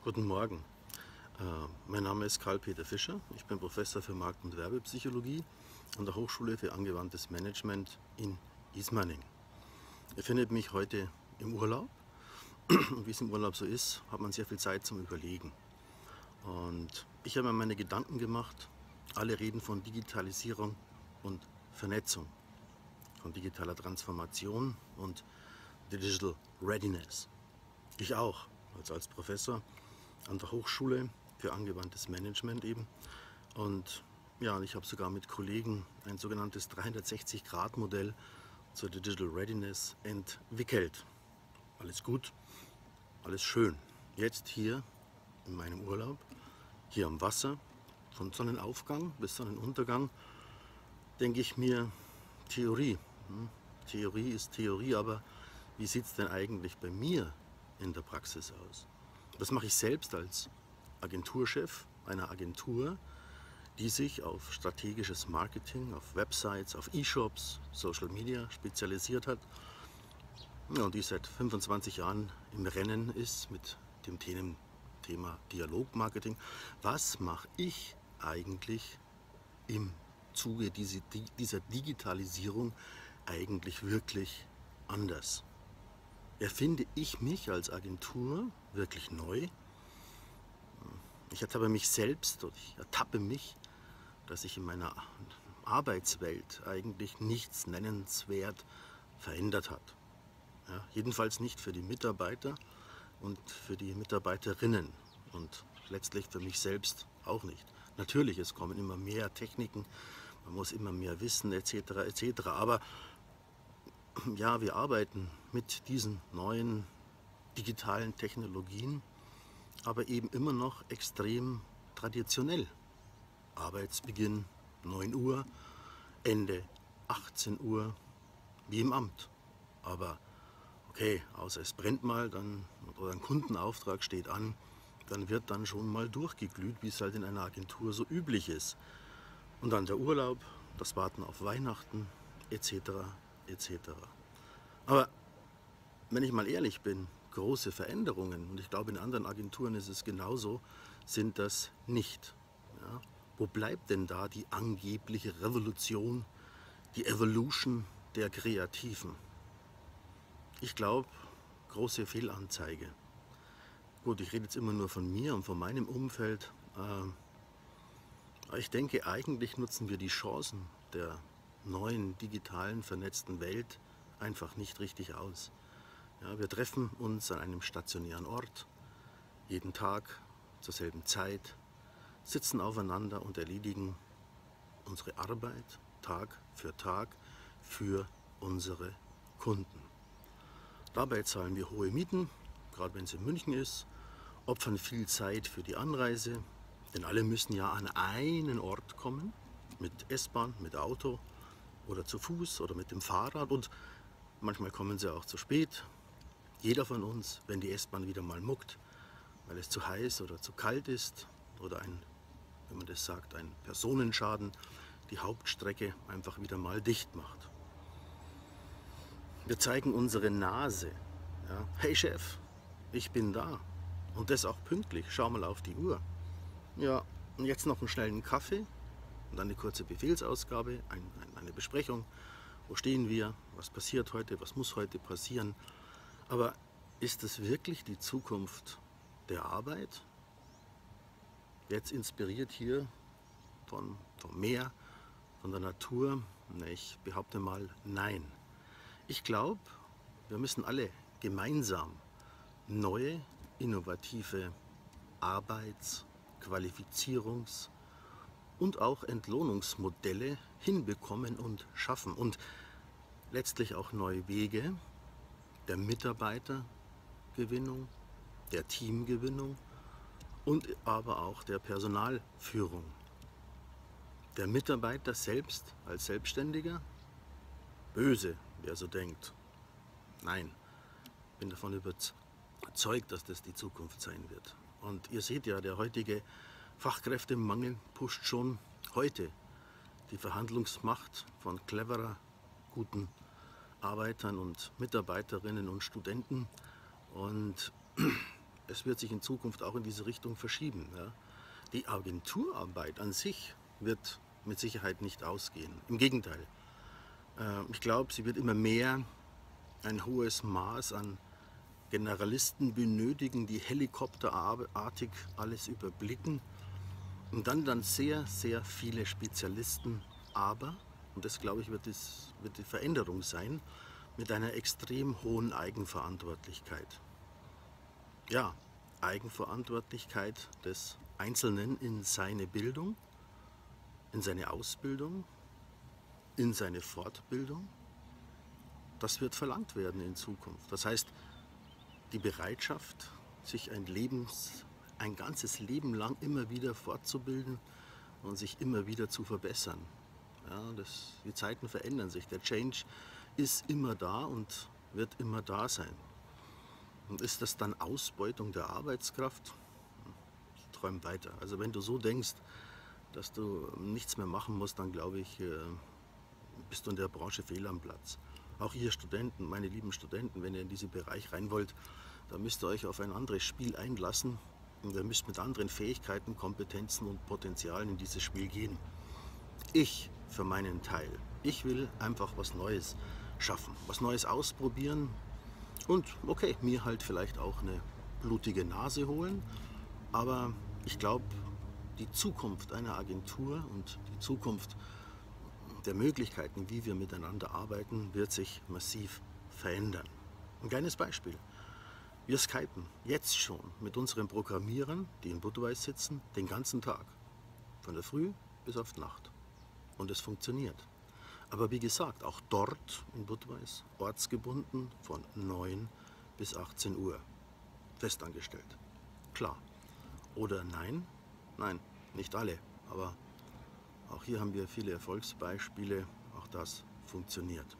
Guten Morgen. Mein Name ist Karl-Peter Fischer. Ich bin Professor für Markt- und Werbepsychologie an der Hochschule für angewandtes Management in Ismaning. Ihr findet mich heute im Urlaub und wie es im Urlaub so ist, hat man sehr viel Zeit zum Überlegen. Und ich habe mir meine Gedanken gemacht. Alle reden von Digitalisierung und Vernetzung, von digitaler Transformation und Digital Readiness. Ich auch, als Professor an der Hochschule für angewandtes Management eben. Und ja, ich habe sogar mit Kollegen ein sogenanntes 360-Grad-Modell zur Digital Readiness entwickelt. Alles gut, alles schön. Jetzt hier in meinem Urlaub, hier am Wasser, von Sonnenaufgang bis Sonnenuntergang, denke ich mir, Theorie. Theorie ist Theorie, aber wie sieht es denn eigentlich bei mir in der Praxis aus? Das mache ich selbst als Agenturchef einer Agentur, die sich auf strategisches Marketing, auf Websites, auf E-Shops, Social Media spezialisiert hat, ja, und die seit 25 Jahren im Rennen ist mit dem Thema Dialogmarketing. Was mache ich eigentlich im Zuge dieser Digitalisierung eigentlich wirklich anders? Erfinde ich mich als Agentur wirklich neu? Ich ertappe mich selbst und ich ertappe mich, dass sich in meiner Arbeitswelt eigentlich nichts nennenswert verändert hat. Ja, jedenfalls nicht für die Mitarbeiter und für die Mitarbeiterinnen und letztlich für mich selbst auch nicht. Natürlich, es kommen immer mehr Techniken, man muss immer mehr wissen etc. etc. Aber ja, wir arbeiten mit diesen neuen digitalen Technologien, aber eben immer noch extrem traditionell. Arbeitsbeginn 9 Uhr, Ende 18 Uhr, wie im Amt. Aber okay, außer es brennt mal dann, oder ein Kundenauftrag steht an, dann wird dann schon mal durchgeglüht, wie es halt in einer Agentur so üblich ist. Und dann der Urlaub, das Warten auf Weihnachten etc. etc. Aber wenn ich mal ehrlich bin, große Veränderungen, und ich glaube in anderen Agenturen ist es genauso, sind das nicht. Ja? Wo bleibt denn da die angebliche Revolution, die Evolution der Kreativen? Ich glaube, große Fehlanzeige. Gut, ich rede jetzt immer nur von mir und von meinem Umfeld. Aber ich denke, eigentlich nutzen wir die Chancen der neuen, digitalen, vernetzten Welt einfach nicht richtig aus. Ja, wir treffen uns an einem stationären Ort, jeden Tag zur selben Zeit, sitzen aufeinander und erledigen unsere Arbeit Tag für unsere Kunden. Dabei zahlen wir hohe Mieten, gerade wenn es in München ist, opfern viel Zeit für die Anreise, denn alle müssen ja an einen Ort kommen, mit S-Bahn, mit Auto oder zu Fuß oder mit dem Fahrrad, und manchmal kommen sie auch zu spät. Jeder von uns, wenn die S-Bahn wieder mal muckt, weil es zu heiß oder zu kalt ist oder wenn man das sagt, ein Personenschaden, die Hauptstrecke einfach wieder mal dicht macht. Wir zeigen unsere Nase. Ja. Hey Chef, ich bin da. Und das auch pünktlich. Schau mal auf die Uhr. Ja, und jetzt noch einen schnellen Kaffee und eine kurze Befehlsausgabe, eine Besprechung. Wo stehen wir? Was passiert heute? Was muss heute passieren? Aber ist es wirklich die Zukunft der Arbeit? Jetzt inspiriert hier vom Meer, von der Natur? Ich behaupte mal, nein. Ich glaube, wir müssen alle gemeinsam neue, innovative Arbeits-, Qualifizierungs- und auch Entlohnungsmodelle hinbekommen und schaffen und letztlich auch neue Wege der Mitarbeitergewinnung, der Teamgewinnung und aber auch der Personalführung. Der Mitarbeiter selbst als Selbstständiger? Böse, wer so denkt. Nein, ich bin davon überzeugt, dass das die Zukunft sein wird. Und ihr seht ja, der heutige Fachkräftemangel pusht schon heute die Verhandlungsmacht von cleverer, guten Arbeitern und Mitarbeiterinnen und Studenten. Und es wird sich in Zukunft auch in diese Richtung verschieben. Ja. Die Agenturarbeit an sich wird mit Sicherheit nicht ausgehen. Im Gegenteil. Ich glaube, sie wird immer mehr ein hohes Maß an Generalisten benötigen, die helikopterartig alles überblicken. Und dann sehr, sehr viele Spezialisten. Aber, und das glaube ich wird die Veränderung sein, mit einer extrem hohen Eigenverantwortlichkeit. Ja, Eigenverantwortlichkeit des Einzelnen in seine Bildung, in seine Ausbildung, in seine Fortbildung. Das wird verlangt werden in Zukunft. Das heißt, die Bereitschaft, sich ein ganzes Leben lang immer wieder fortzubilden und sich immer wieder zu verbessern. Ja, die Zeiten verändern sich. Der Change ist immer da und wird immer da sein. Und ist das dann Ausbeutung der Arbeitskraft? Ich träume weiter. Also wenn du so denkst, dass du nichts mehr machen musst, dann glaube ich, bist du in der Branche fehl am Platz. Auch ihr Studenten, meine lieben Studenten, wenn ihr in diesen Bereich rein wollt, dann müsst ihr euch auf ein anderes Spiel einlassen und ihr müsst mit anderen Fähigkeiten, Kompetenzen und Potenzialen in dieses Spiel gehen. Ich für meinen Teil, ich will einfach was Neues schaffen, was Neues ausprobieren und okay, mir halt vielleicht auch eine blutige Nase holen, aber ich glaube, die Zukunft einer Agentur und die Zukunft der Möglichkeiten, wie wir miteinander arbeiten, wird sich massiv verändern. Ein kleines Beispiel. Wir skypen jetzt schon mit unseren Programmierern, die in Budweis sitzen, den ganzen Tag. Von der Früh bis auf die Nacht. Und es funktioniert. Aber wie gesagt, auch dort in Budweis, ortsgebunden von 9 bis 18 Uhr. Festangestellt. Klar. Oder nein? Nein, nicht alle. Aber auch hier haben wir viele Erfolgsbeispiele. Auch das funktioniert.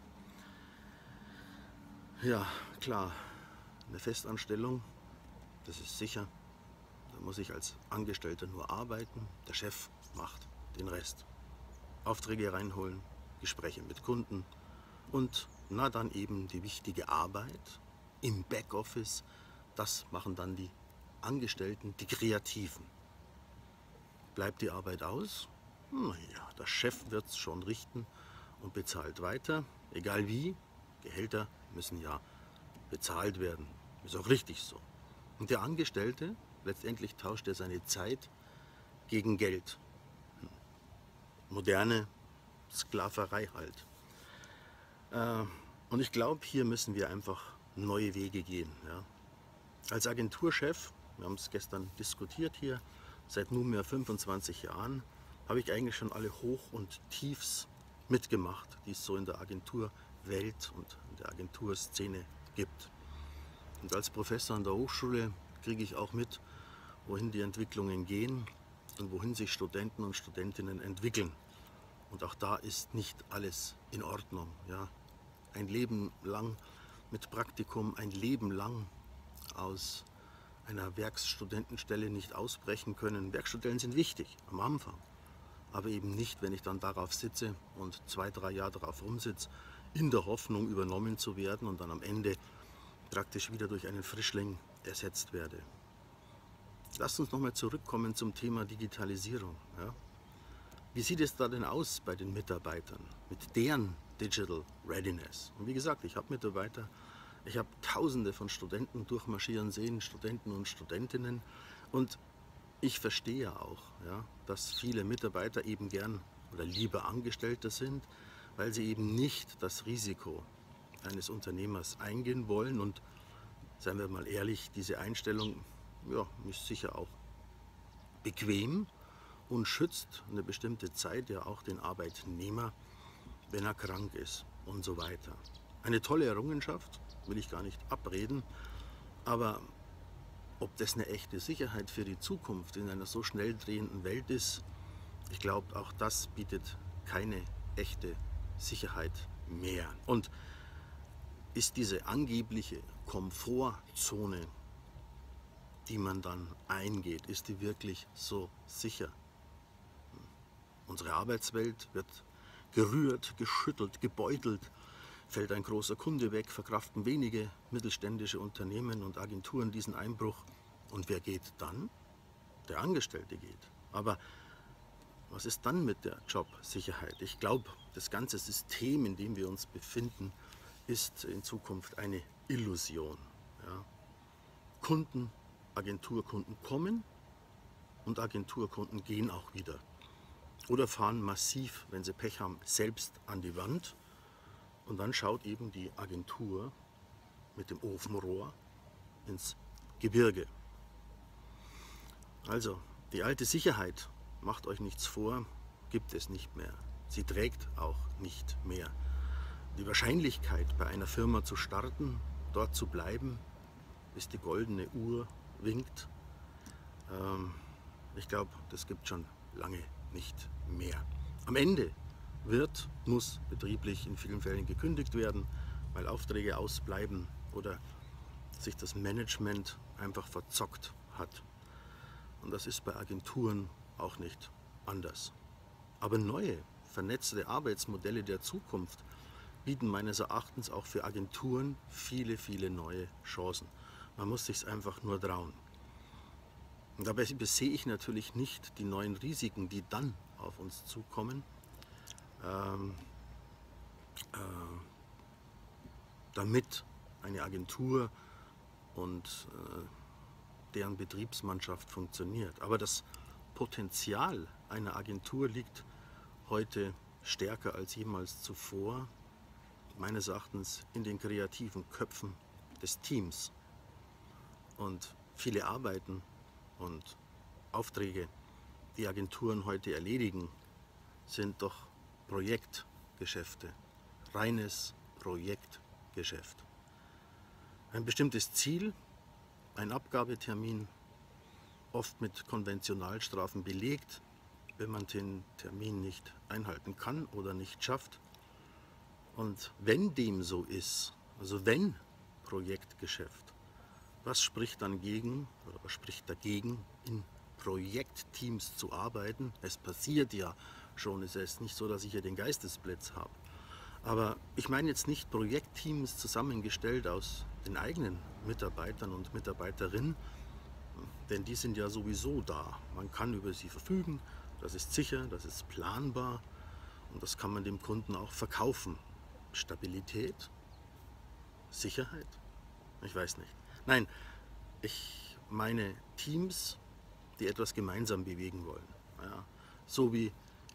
Ja, klar. Eine Festanstellung, das ist sicher. Da muss ich als Angestellter nur arbeiten. Der Chef macht den Rest. Aufträge reinholen, Gespräche mit Kunden und na dann eben die wichtige Arbeit im Backoffice. Das machen dann die Angestellten, die Kreativen. Bleibt die Arbeit aus? Naja, der Chef wird es schon richten und bezahlt weiter. Egal wie, Gehälter müssen ja bezahlt werden. Ist auch richtig so. Und der Angestellte, letztendlich tauscht er seine Zeit gegen Geld. Moderne Sklaverei halt. Und ich glaube, hier müssen wir einfach neue Wege gehen. Ja. Als Agenturchef, wir haben es gestern diskutiert hier, seit nunmehr 25 Jahren, habe ich eigentlich schon alle Hoch- und Tiefs mitgemacht, die es so in der Agenturwelt und in der Agenturszene gibt. Und als Professor an der Hochschule kriege ich auch mit, wohin die Entwicklungen gehen und wohin sich Studenten und Studentinnen entwickeln. Und auch da ist nicht alles in Ordnung. Ja. Ein Leben lang mit Praktikum, ein Leben lang aus einer Werkstudentenstelle nicht ausbrechen können. Werkstudenten sind wichtig am Anfang, aber eben nicht, wenn ich dann darauf sitze und 2, 3 Jahre darauf rumsitze, in der Hoffnung übernommen zu werden und dann am Ende praktisch wieder durch einen Frischling ersetzt werde. Lasst uns nochmal zurückkommen zum Thema Digitalisierung. Ja. Wie sieht es da denn aus bei den Mitarbeitern mit deren Digital Readiness? Und wie gesagt, ich habe Mitarbeiter, ich habe Tausende von Studenten durchmarschieren sehen, Studenten und Studentinnen. Und ich verstehe auch, ja, dass viele Mitarbeiter eben gern oder lieber Angestellter sind, weil sie eben nicht das Risiko eines Unternehmers eingehen wollen. Und seien wir mal ehrlich, diese Einstellung ja, ist sicher auch bequem und schützt eine bestimmte Zeit ja auch den Arbeitnehmer, wenn er krank ist und so weiter. Eine tolle Errungenschaft, will ich gar nicht abreden, aber ob das eine echte Sicherheit für die Zukunft in einer so schnell drehenden Welt ist, ich glaube, auch das bietet keine echte Sicherheit mehr. Und ist diese angebliche Komfortzone, die man dann eingeht, ist die wirklich so sicher? Unsere Arbeitswelt wird gerührt, geschüttelt, gebeutelt Fällt ein großer Kunde weg, verkraften wenige mittelständische Unternehmen und Agenturen diesen Einbruch. Und wer geht dann? Der Angestellte geht. Aber was ist dann mit der Jobsicherheit? Ich glaube, das ganze System, in dem wir uns befinden, ist in Zukunft eine Illusion. Ja. Agenturkunden kommen und Agenturkunden gehen auch wieder. Oder fahren massiv, wenn sie Pech haben, selbst an die Wand. Und dann schaut eben die Agentur mit dem Ofenrohr ins Gebirge. Also, die alte Sicherheit, macht euch nichts vor, gibt es nicht mehr. Sie trägt auch nicht mehr. Die Wahrscheinlichkeit, bei einer Firma zu starten, dort zu bleiben, bis die goldene Uhr winkt, ich glaube, das gibt schon lange nicht mehr. Am Ende muss betrieblich in vielen Fällen gekündigt werden, weil Aufträge ausbleiben oder sich das Management einfach verzockt hat. Und das ist bei Agenturen auch nicht anders. Aber neue, vernetzte Arbeitsmodelle der Zukunft bieten meines Erachtens auch für Agenturen viele, viele neue Chancen. Man muss sich einfach nur trauen. Und dabei sehe ich natürlich nicht die neuen Risiken, die dann auf uns zukommen, damit eine Agentur und deren Betriebsmannschaft funktioniert. Aber das Potenzial einer Agentur liegt heute stärker als jemals zuvor, meines Erachtens, in den kreativen Köpfen des Teams. Und viele Arbeiten und Aufträge, die Agenturen heute erledigen, sind doch Projektgeschäfte, reines Projektgeschäft. Ein bestimmtes Ziel, ein Abgabetermin, oft mit Konventionalstrafen belegt, wenn man den Termin nicht einhalten kann oder nicht schafft. Und wenn dem so ist, also wenn Projektgeschäft, was spricht dann gegen oder was spricht dagegen, in Projektteams zu arbeiten? Es passiert ja schon, es ist nicht so, dass ich hier den Geistesblitz habe. Aber ich meine jetzt nicht Projektteams zusammengestellt aus den eigenen Mitarbeitern und Mitarbeiterinnen, denn die sind ja sowieso da. Man kann über sie verfügen, das ist sicher, das ist planbar und das kann man dem Kunden auch verkaufen. Stabilität? Sicherheit? Ich weiß nicht. Nein, ich meine Teams, die etwas gemeinsam bewegen wollen. Ja, so wie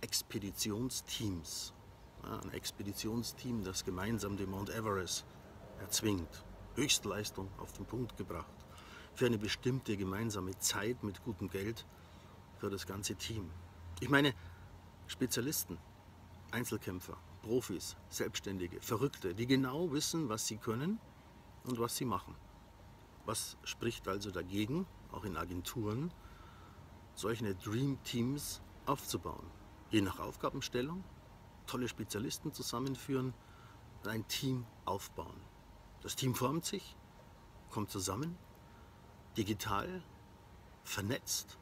Expeditionsteams. Ja, ein Expeditionsteam, das gemeinsam den Mount Everest erzwingt. Höchstleistung auf den Punkt gebracht. Für eine bestimmte gemeinsame Zeit mit gutem Geld für das ganze Team. Ich meine Spezialisten, Einzelkämpfer, Profis, Selbstständige, Verrückte, die genau wissen, was sie können und was sie machen. Was spricht also dagegen, auch in Agenturen, solche Dream Teams aufzubauen? Je nach Aufgabenstellung, tolle Spezialisten zusammenführen und ein Team aufbauen. Das Team formt sich, kommt zusammen, digital, vernetzt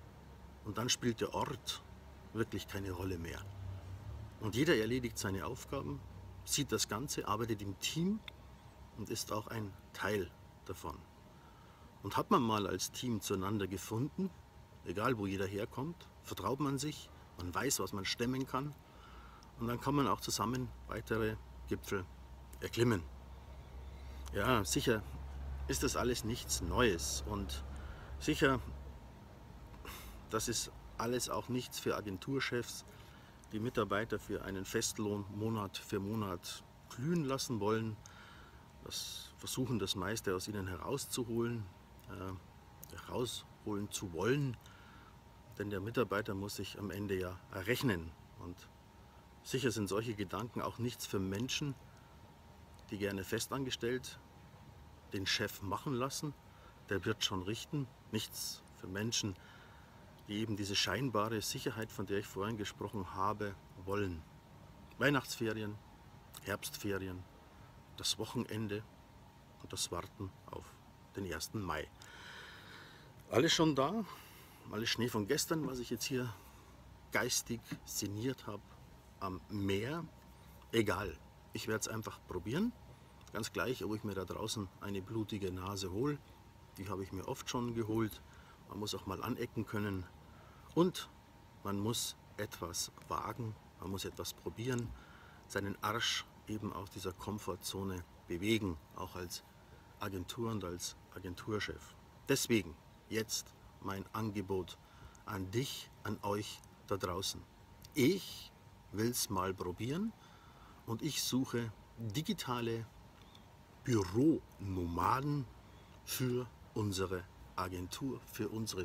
und dann spielt der Ort wirklich keine Rolle mehr. Und jeder erledigt seine Aufgaben, sieht das Ganze, arbeitet im Team und ist auch ein Teil davon. Und hat man mal als Team zueinander gefunden, egal wo jeder herkommt, vertraut man sich, man weiß, was man stemmen kann und dann kann man auch zusammen weitere Gipfel erklimmen. Ja, sicher ist das alles nichts Neues und sicher, das ist alles auch nichts für Agenturchefs, die Mitarbeiter für einen Festlohn Monat für Monat glühen lassen wollen, versuchen das meiste aus ihnen herauszuholen zu wollen, denn der Mitarbeiter muss sich am Ende ja errechnen. Und sicher sind solche Gedanken auch nichts für Menschen, die gerne festangestellt den Chef machen lassen, der wird schon richten. Nichts für Menschen, die eben diese scheinbare Sicherheit, von der ich vorhin gesprochen habe, wollen. Weihnachtsferien, Herbstferien, das Wochenende und das Warten auf den 1. Mai. Alles schon da, alles Schnee von gestern, was ich jetzt hier geistig sinniert habe, am Meer. Egal, Ich werde es einfach probieren. Ganz gleich, ob ich mir da draußen eine blutige Nase hole. Die habe ich mir oft schon geholt. Man muss auch mal anecken können. Und man muss etwas wagen, man muss etwas probieren, seinen Arsch eben aus dieser Komfortzone bewegen, auch als Agentur und als Agenturchef. Deswegen jetzt mein Angebot an dich, an euch da draußen. Ich will es mal probieren und ich suche digitale Büronomaden für unsere Agentur, für unsere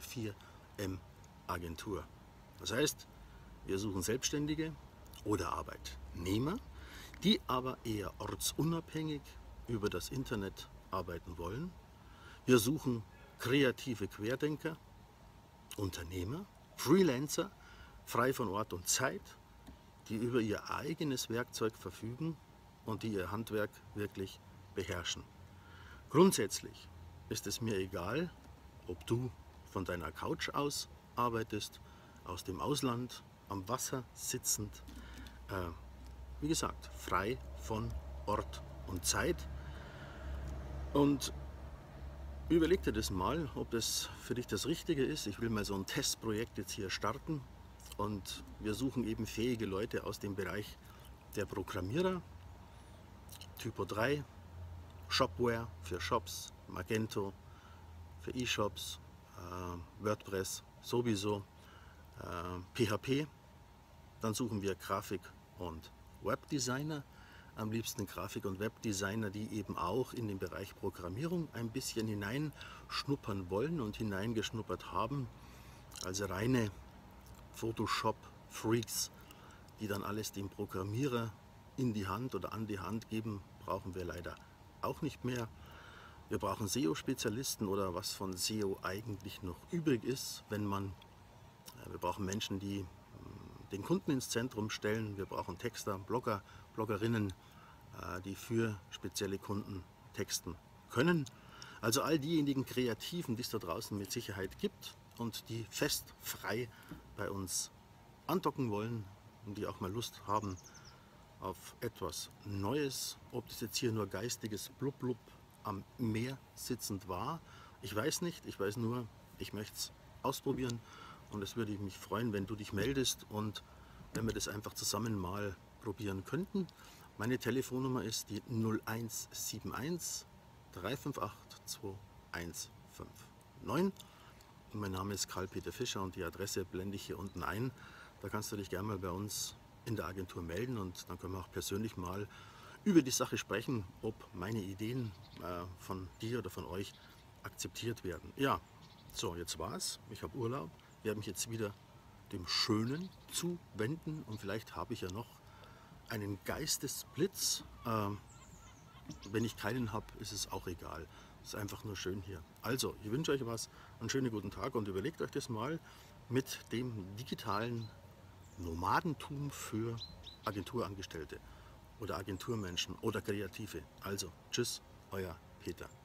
4M-Agentur. Das heißt, wir suchen Selbstständige oder Arbeitnehmer, die aber eher ortsunabhängig über das Internet arbeiten wollen. Wir suchen kreative Querdenker, Unternehmer, Freelancer, frei von Ort und Zeit, die über ihr eigenes Werkzeug verfügen und die ihr Handwerk wirklich beherrschen. Grundsätzlich ist es mir egal, ob du von deiner Couch aus arbeitest, aus dem Ausland, am Wasser sitzend, wie gesagt, frei von Ort und Zeit. Und überleg dir das mal, ob das für dich das Richtige ist. Ich will mal so ein Testprojekt jetzt hier starten und wir suchen eben fähige Leute aus dem Bereich der Programmierer, Typo 3, Shopware für Shops, Magento für E-Shops, WordPress sowieso, PHP. Dann suchen wir Grafik- und Webdesigner, am liebsten Grafik- und Webdesigner, die eben auch in den Bereich Programmierung ein bisschen hineinschnuppern wollen und hineingeschnuppert haben. Also reine Photoshop-Freaks, die dann alles dem Programmierer in die Hand oder an die Hand geben, brauchen wir leider auch nicht mehr. Wir brauchen SEO-Spezialisten oder was von SEO eigentlich noch übrig ist, wenn man, wir brauchen Menschen, die den Kunden ins Zentrum stellen. Wir brauchen Texter, Blogger, Bloggerinnen, die für spezielle Kunden texten können. Also all diejenigen Kreativen, die es da draußen mit Sicherheit gibt und die fest frei bei uns andocken wollen und die auch mal Lust haben auf etwas Neues, ob das jetzt hier nur geistiges Blub-Blub am Meer sitzend war. Ich weiß nicht, ich weiß nur, ich möchte es ausprobieren und es würde mich freuen, wenn du dich meldest und wenn wir das einfach zusammen mal probieren könnten. Meine Telefonnummer ist die 0171 358 2159 und mein Name ist Karl-Peter Fischer und die Adresse blende ich hier unten ein. Da kannst du dich gerne mal bei uns in der Agentur melden und dann können wir auch persönlich mal über die Sache sprechen, ob meine Ideen von dir oder von euch akzeptiert werden. Ja, so, jetzt war's. Ich habe Urlaub. Ich werde mich jetzt wieder dem Schönen zuwenden und vielleicht habe ich ja noch einen Geistesblitz. Wenn ich keinen habe, ist es auch egal. Es ist einfach nur schön hier. Also, ich wünsche euch was, einen schönen guten Tag und überlegt euch das mal mit dem digitalen Nomadentum für Agenturangestellte oder Agenturmenschen oder Kreative. Also, tschüss, euer Peter.